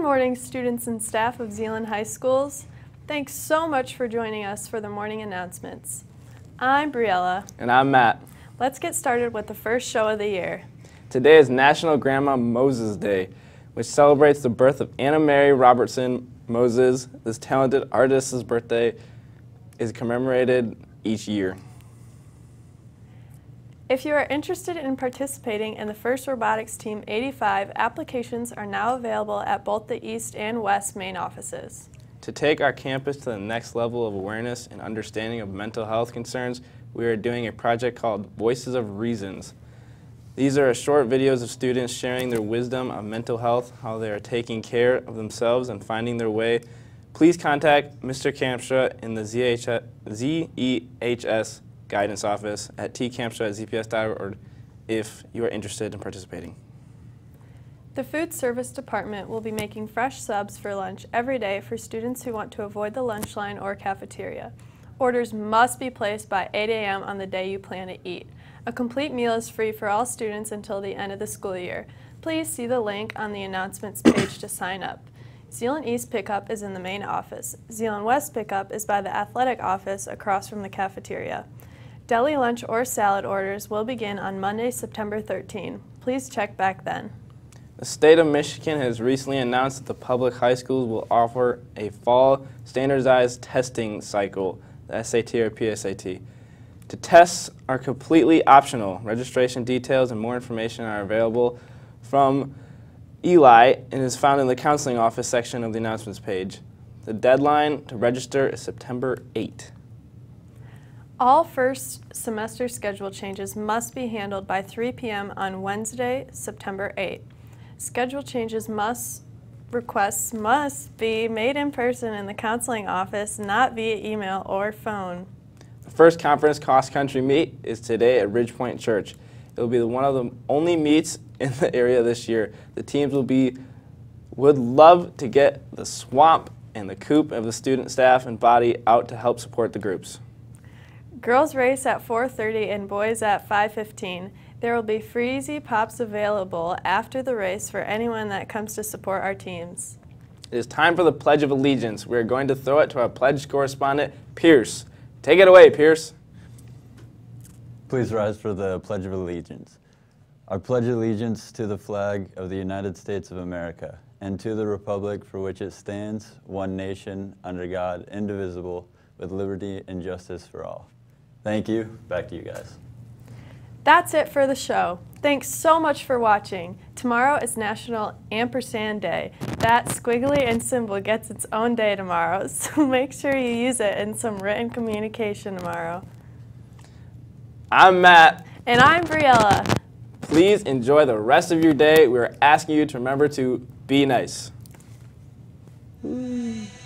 morning, students and staff of Zeeland High Schools. Thanks so much for joining us for the morning announcements. I'm Briella. And I'm Matt. Let's get started with the first show of the year. Today is National Grandma Moses Day, which celebrates the birth of Anna Mary Robertson Moses. This talented artist's birthday is commemorated each year. If you are interested in participating in the First Robotics Team 85, applications are now available at both the East and West main offices. To take our campus to the next level of awareness and understanding of mental health concerns, we are doing a project called Voices of Reasons. These are short videos of students sharing their wisdom on mental health, how they are taking care of themselves and finding their way. Please contact Mr. Campstra in the ZEHS Guidance Office at tcampstra@zps.org if you are interested in participating. The Food Service Department will be making fresh subs for lunch every day for students who want to avoid the lunch line or cafeteria. Orders must be placed by 8 a.m. on the day you plan to eat. A complete meal is free for all students until the end of the school year. Please see the link on the announcements page to sign up. Zeeland East pickup is in the main office. Zeeland West pickup is by the athletic office across from the cafeteria. Deli lunch or salad orders will begin on Monday, September 13. Please check back then. The state of Michigan has recently announced that the public high schools will offer a fall standardized testing cycle, the SAT or PSAT. The tests are completely optional. Registration details and more information are available from Eli and is found in the counseling office section of the announcements page. The deadline to register is September 8. All first semester schedule changes must be handled by 3 p.m. on Wednesday, September 8. Schedule changes requests must be made in person in the counseling office, not via email or phone. The first conference cross-country meet is today at Ridgepoint Church. It will be one of the only meets in the area this year. The teams would love to get the swamp and the coop of the student, staff, and body out to help support the groups. Girls race at 4:30 and boys at 5:15. There will be Freezy Pops available after the race for anyone that comes to support our teams. It is time for the Pledge of Allegiance. We are going to throw it to our pledge correspondent, Pierce. Take it away, Pierce. Please rise for the Pledge of Allegiance. I pledge allegiance to the flag of the United States of America and to the republic for which it stands, one nation, under God, indivisible, with liberty and justice for all. Thank you. Back to you guys. That's it for the show. Thanks so much for watching. Tomorrow is National Ampersand Day. That squiggly and symbol gets its own day tomorrow, so make sure you use it in some written communication tomorrow. I'm Matt. And I'm Briella. Please enjoy the rest of your day. We're asking you to remember to be nice.